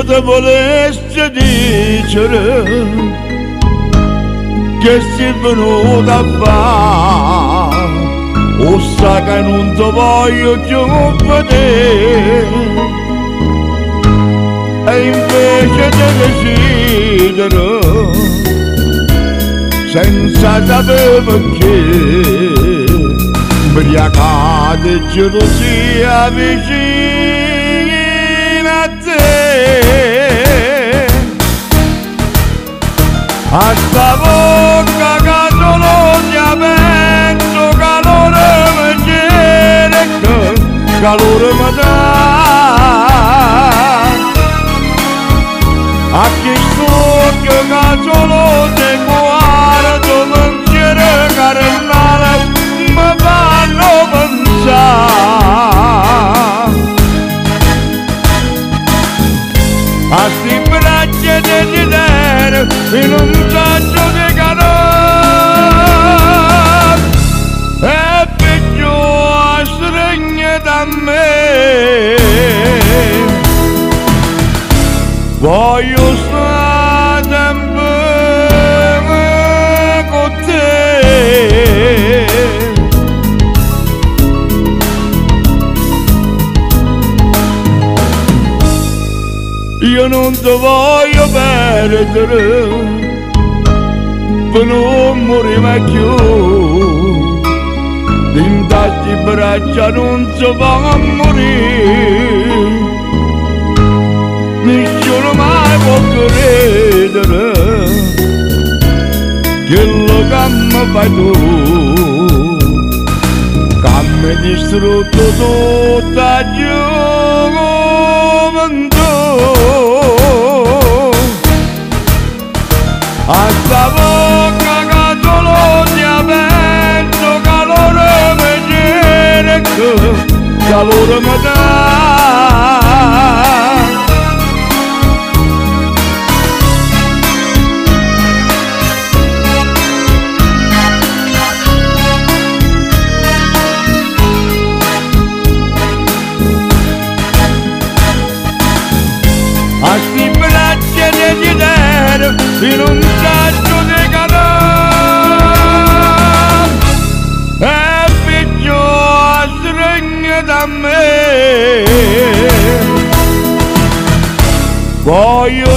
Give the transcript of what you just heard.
te volessi dicere che sei venuta a fare, o sa che non ti voglio più vedere, e invece di decidere senza sapere perché, ubriacata e gelosia vicina a te, a sta bocca che solo ti penso, calore mi cerca, calore mi dà, a chi stucchio che solo ti guardo, pensiero carnale mi fanno pensare a sti braccia di desiderio in un saggio di calore, e peggio a stringere da me, voglio stare sempre con te. Io non ti voglio perdere, per non morire mai più, in tante braccia non si può morire, nessuno mai può credere quello che mi fai tu, che mi hai distrutto tutta gioventù. A sta bocca che solo ti penso, calore mi cerca, calore mi dà, a sti braccia di desiderio in un saggio di calore, e peggio a stringere da me, voglio